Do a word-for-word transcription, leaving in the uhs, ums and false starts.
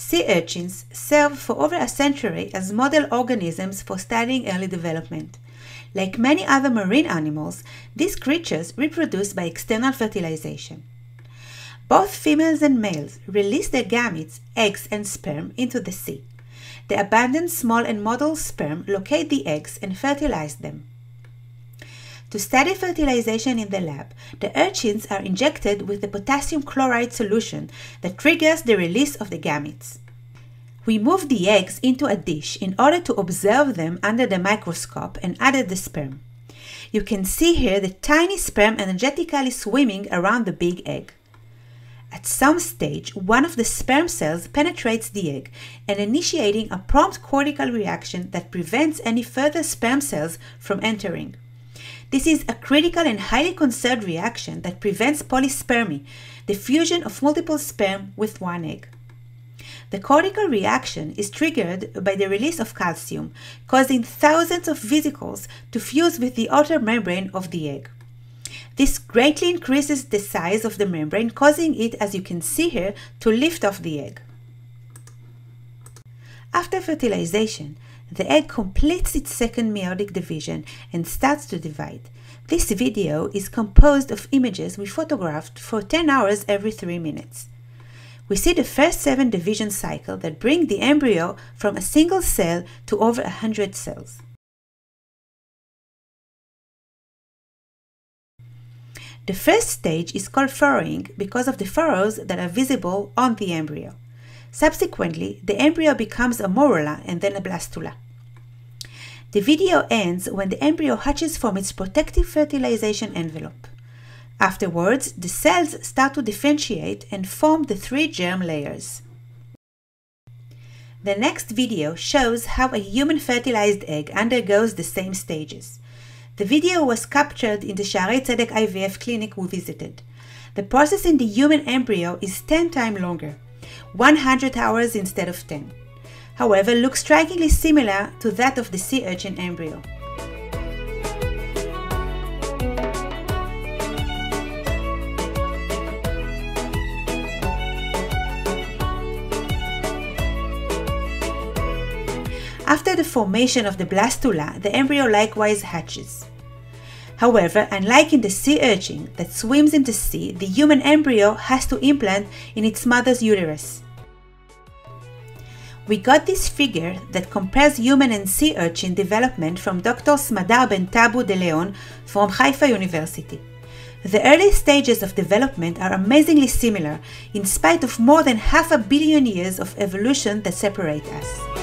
sea urchins serve for over a century as model organisms for studying early development. Like many other marine animals, these creatures reproduce by external fertilization. Both females and males release their gametes, eggs, and sperm into the sea. The abundant small and motile sperm locate the eggs and fertilize them. To study fertilization in the lab, the urchins are injected with the potassium chloride solution that triggers the release of the gametes. We move the eggs into a dish in order to observe them under the microscope and added the sperm. You can see here the tiny sperm energetically swimming around the big egg. At some stage, one of the sperm cells penetrates the egg and initiating a prompt cortical reaction that prevents any further sperm cells from entering. This is a critical and highly conserved reaction that prevents polyspermy, the fusion of multiple sperm with one egg. The cortical reaction is triggered by the release of calcium, causing thousands of vesicles to fuse with the outer membrane of the egg. This greatly increases the size of the membrane, causing it, as you can see here, to lift off the egg. After fertilization, the egg completes its second meiotic division and starts to divide. This video is composed of images we photographed for ten hours every three minutes. We see the first seven division cycle that bring the embryo from a single cell to over a hundred cells. The first stage is called furrowing because of the furrows that are visible on the embryo. Subsequently, the embryo becomes a morula and then a blastula. The video ends when the embryo hatches from its protective fertilization envelope. Afterwards, the cells start to differentiate and form the three germ layers. The next video shows how a human fertilized egg undergoes the same stages. The video was captured in the Shaarei Tzedek I V F clinic we visited. The process in the human embryo is ten times longer, one hundred hours instead of ten. However, looks strikingly similar to that of the sea urchin embryo. After the formation of the blastula, the embryo likewise hatches. However, unlike in the sea urchin that swims in the sea, the human embryo has to implant in its mother's uterus. We got this figure that compares human and sea urchin development from Doctor Smadar Ben Tabu de Leon from Haifa University. The early stages of development are amazingly similar, in spite of more than half a billion years of evolution that separate us.